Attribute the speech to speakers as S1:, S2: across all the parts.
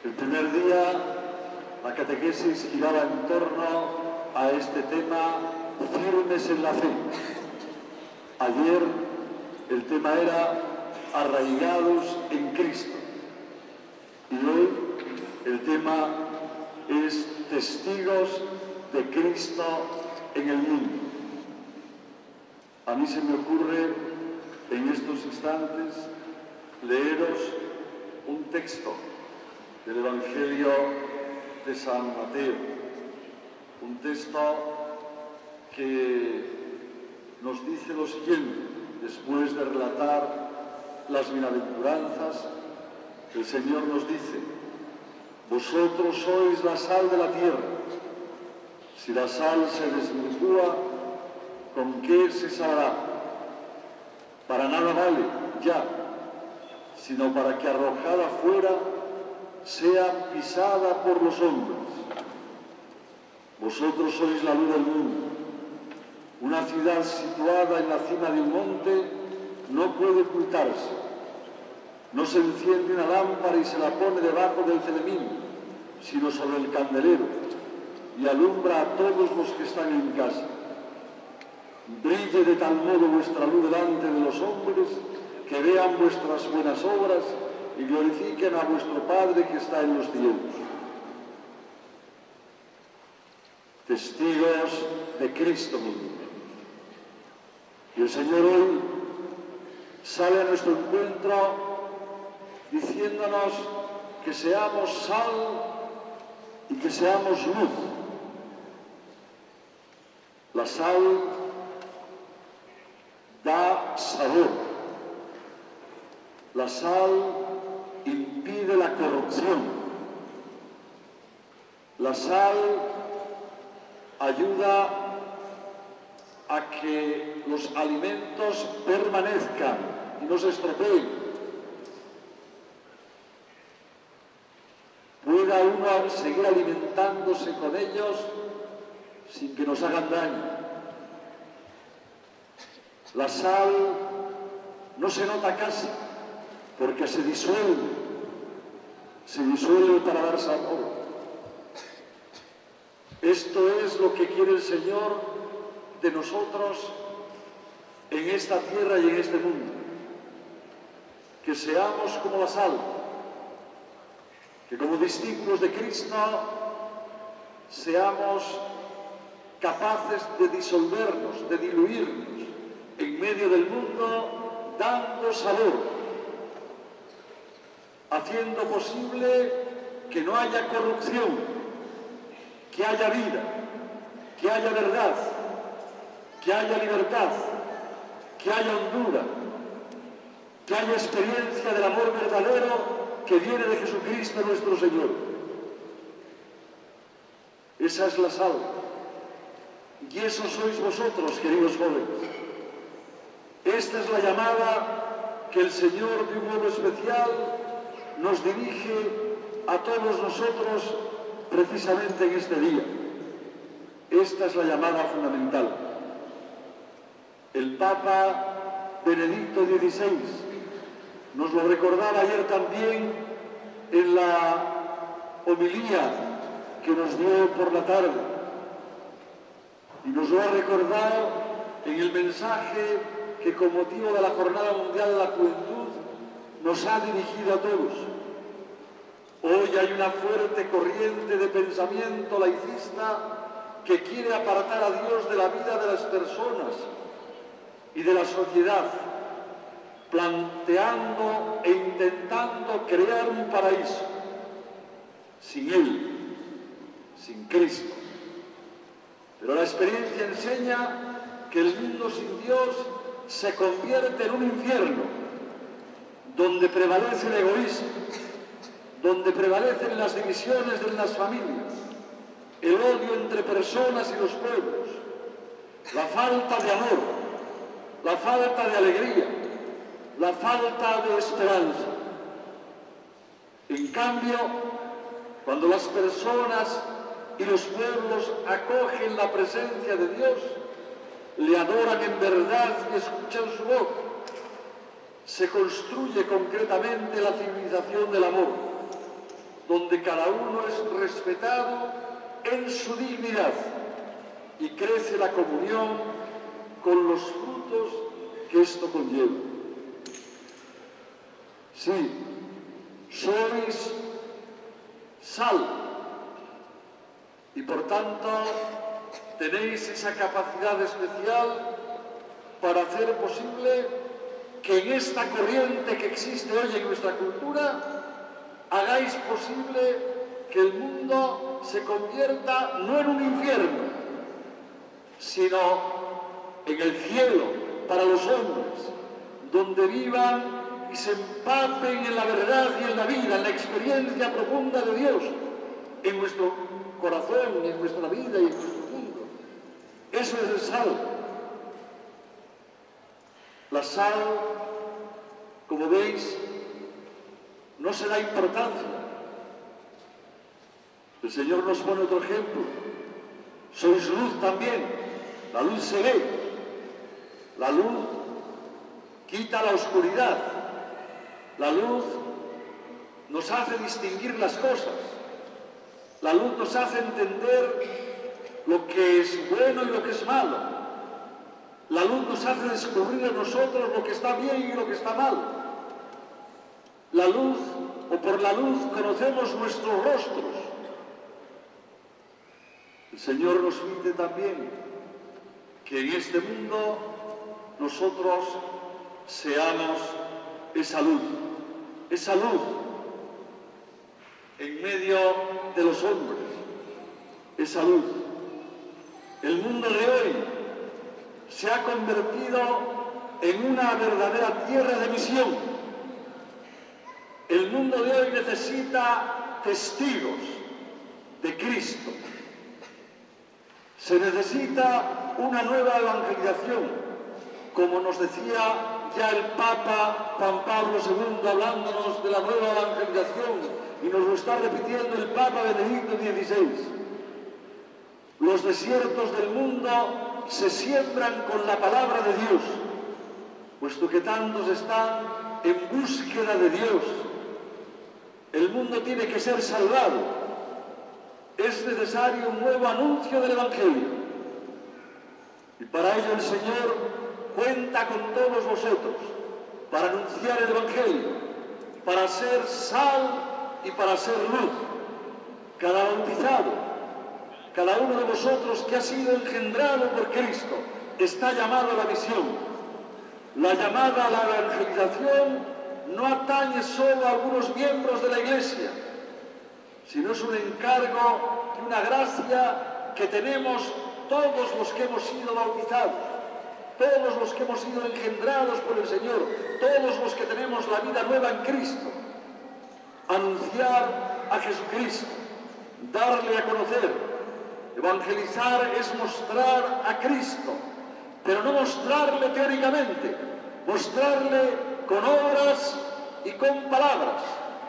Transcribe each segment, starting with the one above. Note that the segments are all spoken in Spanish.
S1: El primer día la catequesis giraba en torno a este tema, firmes en la fe. Ayer el tema era arraigados en Cristo. Y hoy el tema es testigos de Cristo en el mundo. A mí se me ocurre en estos instantes leeros un texto del Evangelio de San Mateo, un texto que nos dice lo siguiente, después de relatar las bienaventuranzas, el Señor nos dice: vosotros sois la sal de la tierra. Si la sal se desvirtúa, ¿con qué se sabrá? Para nada vale ya, sino para que arrojada fuera sea pisada por los hombres. Vosotros sois la luz del mundo. Una ciudad situada en la cima de un monte no puede ocultarse. No se enciende una lámpara y se la pone debajo del celemín, sino sobre el candelero, y alumbra a todos los que están en casa. Brille de tal modo vuestra luz delante de los hombres, que vean vuestras buenas obras y glorifiquen a vuestro Padre que está en los cielos. Testigos de Cristo mismo. Y el Señor hoy sale a nuestro encuentro diciéndonos que seamos sal y que seamos luz. La sal da sabor. La sal impide la corrupción. La sal ayuda a que los alimentos permanezcan y no se estropeen. Pueda uno seguir alimentándose con ellos sin que nos hagan daño. La sal no se nota casi, porque se disuelve para dar sabor. Esto es lo que quiere el Señor de nosotros en esta tierra y en este mundo. Que seamos como la sal, que como discípulos de Cristo seamos capaces de disolvernos, de diluirnos en medio del mundo, dando sabor, haciendo posible que no haya corrupción, que haya vida, que haya verdad, que haya libertad, que haya hondura, que haya experiencia del amor verdadero que viene de Jesucristo nuestro Señor. Esa es la sal. Y eso sois vosotros, queridos jóvenes. Esta es la llamada que el Señor de un modo especial nos dirige a todos nosotros precisamente en este día. Esta es la llamada fundamental. El Papa Benedicto XVI nos lo recordaba ayer también en la homilía que nos dio por la tarde, y nos lo ha recordado en el mensaje que con motivo de la Jornada Mundial de la Juventud nos ha dirigido a todos. Hoy hay una fuerte corriente de pensamiento laicista que quiere apartar a Dios de la vida de las personas y de la sociedad, planteando e intentando crear un paraíso sin Él, sin Cristo. Pero la experiencia enseña que el mundo sin Dios se convierte en un infierno, donde prevalece el egoísmo, donde prevalecen las divisiones de las familias, el odio entre personas y los pueblos, la falta de amor, la falta de alegría, la falta de esperanza. En cambio, cuando las personas y los pueblos acogen la presencia de Dios, le adoran en verdad y escuchan su voz, se construye concretamente la civilización del amor. donde cada uno es respetado en su dignidad y crece la comunión con los frutos que esto conlleva. Sí, sois sal y por tanto tenéis esa capacidad especial para hacer posible que en esta corriente que existe hoy en nuestra cultura hagáis posible que el mundo se convierta no en un infierno, sino en el cielo para los hombres, donde vivan y se empapen en la verdad y en la vida, en la experiencia profunda de Dios, en nuestro corazón, en nuestra vida y en nuestro mundo. Eso es el sal. La sal, como veis, no se da importancia. El Señor nos pone otro ejemplo. Sois luz también. La luz se ve. La luz quita la oscuridad. La luz nos hace distinguir las cosas. La luz nos hace entender lo que es bueno y lo que es malo. La luz nos hace descubrir en nosotros lo que está bien y lo que está mal. La luz, o por la luz, conocemos nuestros rostros. El Señor nos pide también que en este mundo nosotros seamos esa luz en medio de los hombres, esa luz. El mundo de hoy se ha convertido en una verdadera tierra de misión. El mundo de hoy necesita testigos de Cristo. Se necesita una nueva evangelización, como nos decía ya el Papa Juan Pablo II hablándonos de la nueva evangelización, y nos lo está repitiendo el Papa Benedicto XVI. Los desiertos del mundo se siembran con la palabra de Dios, puesto que tantos están en búsqueda de Dios. El mundo tiene que ser salvado. Es necesario un nuevo anuncio del Evangelio. Y para ello el Señor cuenta con todos vosotros, para anunciar el Evangelio, para ser sal y para ser luz. Cada bautizado, cada uno de vosotros que ha sido engendrado por Cristo, está llamado a la misión. La llamada a la evangelización no atañe solo a algunos miembros de la Iglesia, sino es un encargo y una gracia que tenemos todos los que hemos sido bautizados, todos los que hemos sido engendrados por el Señor, todos los que tenemos la vida nueva en Cristo. Anunciar a Jesucristo, darle a conocer. Evangelizar es mostrar a Cristo, pero no mostrarle teóricamente, mostrarle con obras y con palabras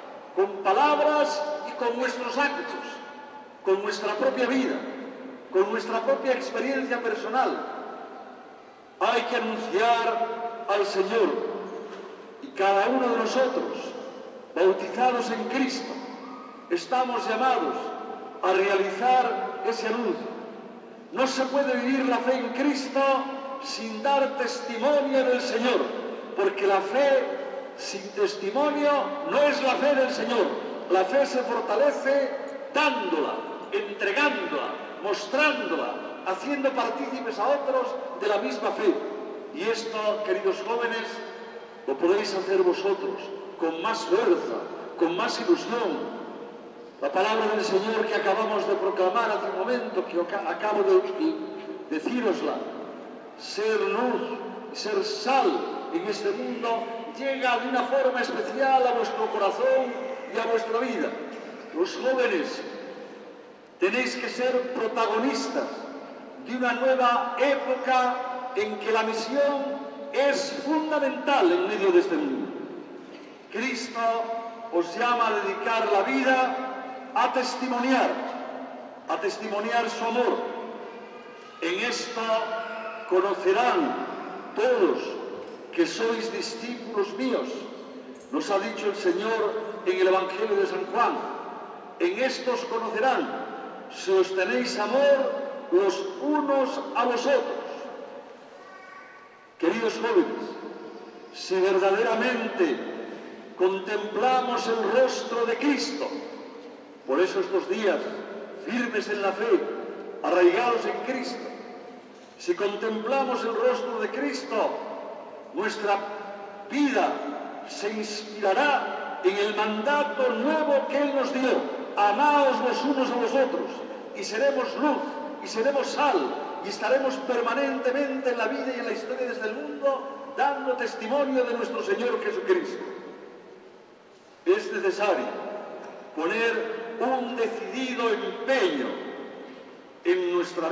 S1: y con nuestros actos, con nuestra propia vida, con nuestra propia experiencia personal. Hay que anunciar al Señor, y cada uno de nosotros, bautizados en Cristo, estamos llamados a realizar ese anuncio. No se puede vivir la fe en Cristo sin dar testimonio del Señor, porque la fe sin testimonio no es la fe del Señor. La fe se fortalece dándola, entregándola, mostrándola, haciendo partícipes a otros de la misma fe. Y esto, queridos jóvenes, lo podéis hacer vosotros con más fuerza, con más ilusión. La palabra del Señor que acabamos de proclamar hace un momento, que acabo de decírosla, ser luz y ser sal en este mundo, llega de una forma especial a vuestro corazón y a vuestra vida. Los jóvenes tenéis que ser protagonistas de una nueva época en que la misión es fundamental en medio de este mundo. Cristo os llama a dedicar la vida a testimoniar su amor. En esto conocerán todos que sois discípulos míos, nos ha dicho el Señor en el Evangelio de San Juan. en estos conocerán si os tenéis amor los unos a los otros. Queridos jóvenes, si verdaderamente contemplamos el rostro de Cristo, por eso estos días, firmes en la fe, arraigados en Cristo, si contemplamos el rostro de Cristo, nuestra vida se inspirará en el mandato nuevo que Él nos dio: amaos los unos a los otros, y seremos luz, y seremos sal, y estaremos permanentemente en la vida y en la historia de este mundo, dando testimonio de nuestro Señor Jesucristo. Es necesario poner un decidido empeño en nuestra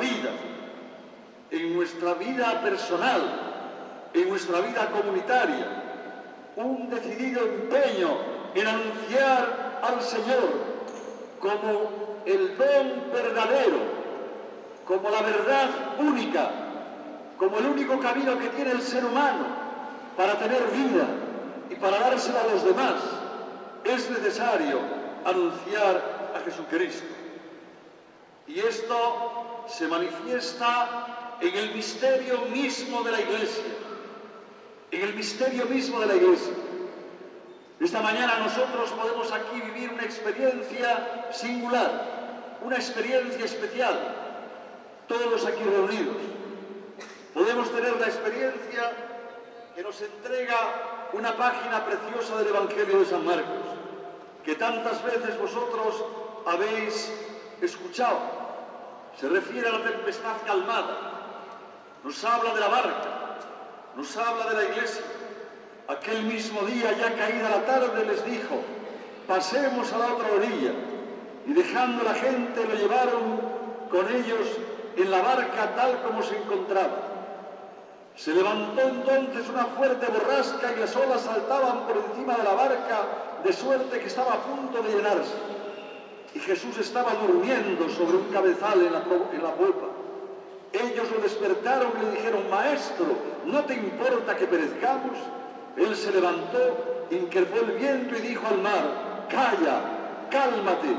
S1: vida personal, en nuestra vida comunitaria, un decidido empeño en anunciar al Señor como el don verdadero, como la verdad única, como el único camino que tiene el ser humano para tener vida y para dársela a los demás. Es necesario anunciar a Jesucristo. Y esto se manifiesta en el misterio mismo de la Iglesia. En el misterio mismo de la Iglesia. Esta mañana nosotros podemos aquí vivir una experiencia singular, una experiencia especial, todos aquí reunidos. Podemos tener la experiencia que nos entrega una página preciosa del Evangelio de San Marcos, que tantas veces vosotros habéis escuchado. Se refiere a la tempestad calmada, nos habla de la barca, nos habla de la Iglesia. Aquel mismo día, ya caída la tarde, les dijo: pasemos a la otra orilla. Y dejando a la gente, lo llevaron con ellos en la barca tal como se encontraba. Se levantó entonces una fuerte borrasca y las olas saltaban por encima de la barca, de suerte que estaba a punto de llenarse. Y Jesús estaba durmiendo sobre un cabezal en la popa. Ellos lo despertaron y le dijeron: Maestro, ¿no te importa que perezcamos? Él se levantó, increpó el viento y dijo al mar: calla, cálmate.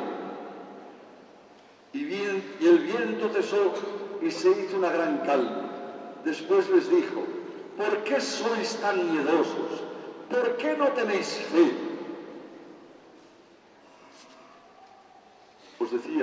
S1: Y el viento cesó y se hizo una gran calma. Después les dijo: ¿por qué sois tan miedosos? ¿Por qué no tenéis fe? Os decía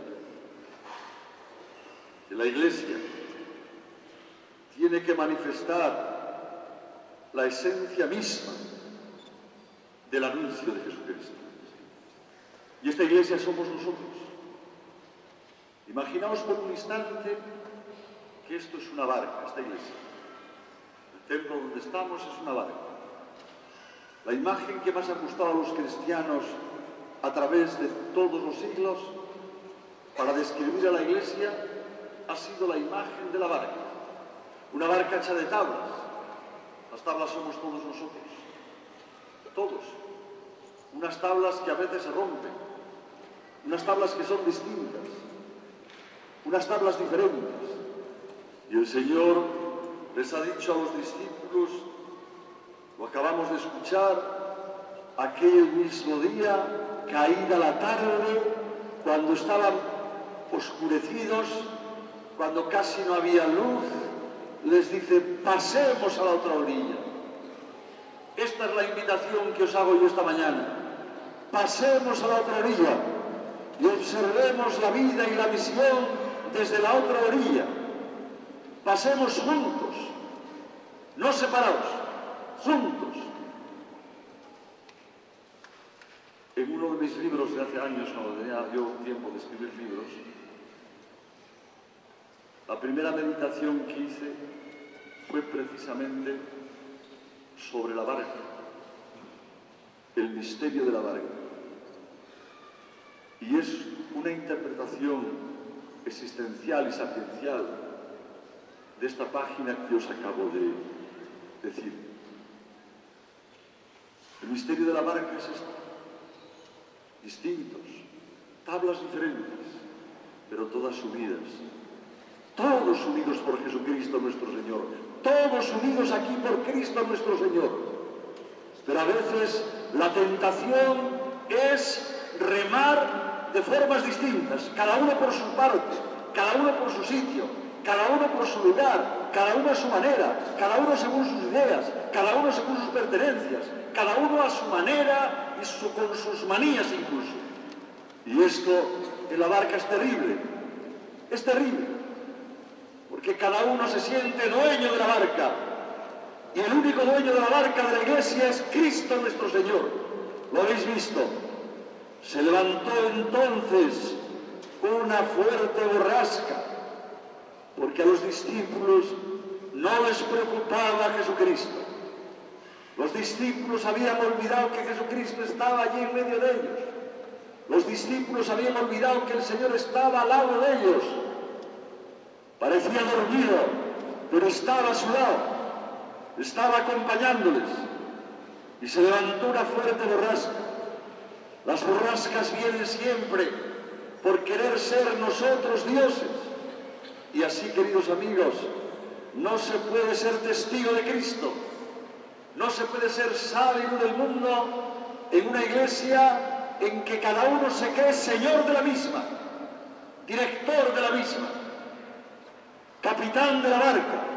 S1: que la Iglesia tiene que manifestar la esencia misma del anuncio de Jesucristo. Y esta Iglesia somos nosotros. Imaginaos por un instante que esto es una barca, esta Iglesia. El templo donde estamos es una barca. La imagen que más ha gustado a los cristianos a través de todos los siglos para describir a la Iglesia ha sido la imagen de la barca. Una barca hecha de tablas. Las tablas somos todos nosotros. Todos. Unas tablas que a veces se rompen. Unas tablas que son distintas. Unas tablas diferentes. Y el Señor les ha dicho a los discípulos, lo acabamos de escuchar, aquel mismo día, caída la tarde, cuando estaban oscurecidos, cuando casi no había luz, les dice: pasemos a la otra orilla. Esta es la invitación que os hago yo esta mañana. Pasemos a la otra orilla y observemos la vida y la misión desde la otra orilla. Pasemos juntos, no separados, juntos. En uno de mis libros de hace años, cuando tenía yo tiempo de escribir libros, la primera meditación que hice fue precisamente sobre la barca, el misterio de la barca. Y es una interpretación existencial y sapiencial de esta página que os acabo de decir. El misterio de la barca es esto: distintos, tablas diferentes, pero todas unidas. Todos unidos por Jesucristo nuestro Señor. Todos unidos aquí por Cristo nuestro Señor. Pero a veces la tentación es remar de formas distintas, cada uno por su parte, cada uno por su sitio, cada uno por su lugar, cada uno a su manera, cada uno según sus ideas, cada uno según sus pertenencias, cada uno a su manera y con sus manías incluso. Y esto en la barca es terrible, porque cada uno se siente dueño de la barca, y el único dueño de la barca de la Iglesia es Cristo nuestro Señor. ¿Lo habéis visto? Se levantó entonces una fuerte borrasca, porque a los discípulos no les preocupaba Jesucristo. Los discípulos habían olvidado que Jesucristo estaba allí en medio de ellos. Los discípulos habían olvidado que el Señor estaba al lado de ellos. Parecía dormido, pero estaba a su lado, estaba acompañándoles. Y se levantó una fuerte borrasca. Las borrascas vienen siempre por querer ser nosotros dioses. Y así, queridos amigos, no se puede ser testigo de Cristo, no se puede ser sal y luz del mundo en una iglesia en que cada uno se cree señor de la misma, director de la misma, capitán de la barca.